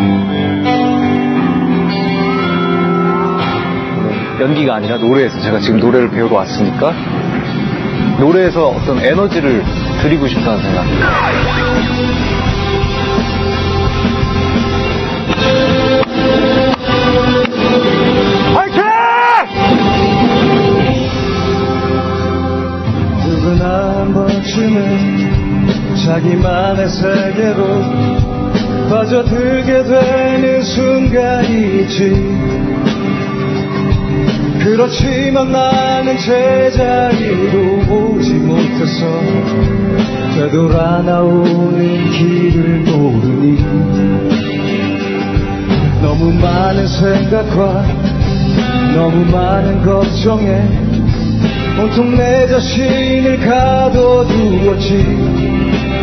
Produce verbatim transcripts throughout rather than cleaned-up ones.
연기가 아니라 노래에서 제가 지금 노래를 배우러 왔으니까 노래에서 어떤 에너지를 드리고 싶다는 생각. 화이팅! 누구나 한 번쯤은 자기만의 세계로 빠져들게 되는 순간이 있지. 그렇지만 나는 제자리로 오지 못해서 되돌아 나오는 길을 모르니 너무 많은 생각과 너무 많은 걱정에 온통 내 자신을 가둬두었지.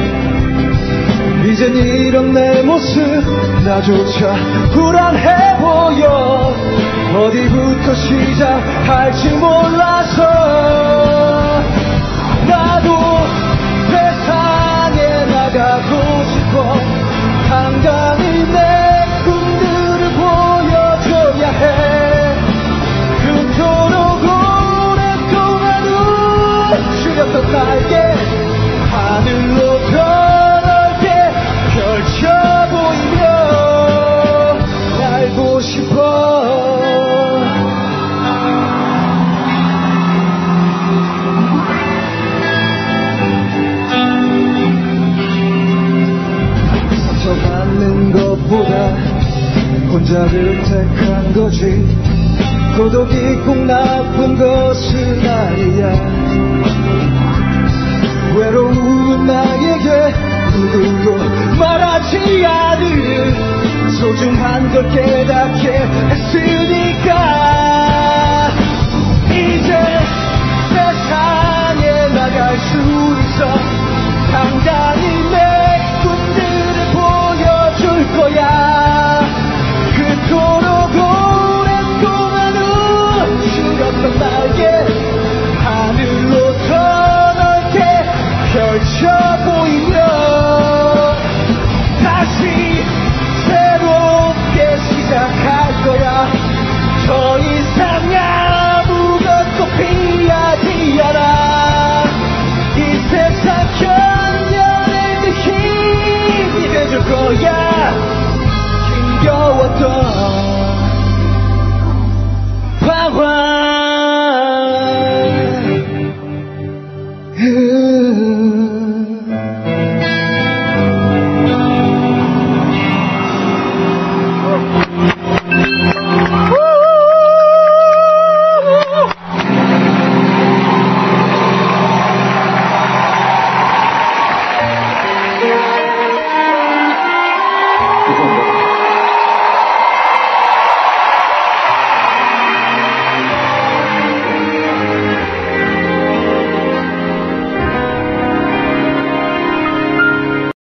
이젠 이런 내 모습 나조차 불안해 보여. 어디부터 시작할지 몰라서 나도 세상에 나가고 싶어. 당당히 내 꿈들을 보여줘야 해. 그토록 오랫동안 움츠렸던 날개 하늘로 더 넓게 펼쳐 보이며 날고 싶어. 상처받는 것보다 혼자를 택한 거지. 고독이 꼭 나쁜 것은 아니야. 외로운 나에게 누구도 말하지 않은 소중한 걸 깨닫게 했으니까. 이제 세상에 나갈 수 있어. 당당히 내 꿈들을 보여줄 거야. 그토록 오랫동안 움츠렸던 날개 하늘로 더 넓게 펼쳐 보이며 다시 새롭게 시작할 거야. 더 이상 아무것도 필요하지 않아. 이 세상 견뎌낼 힘이 돼줄 거야.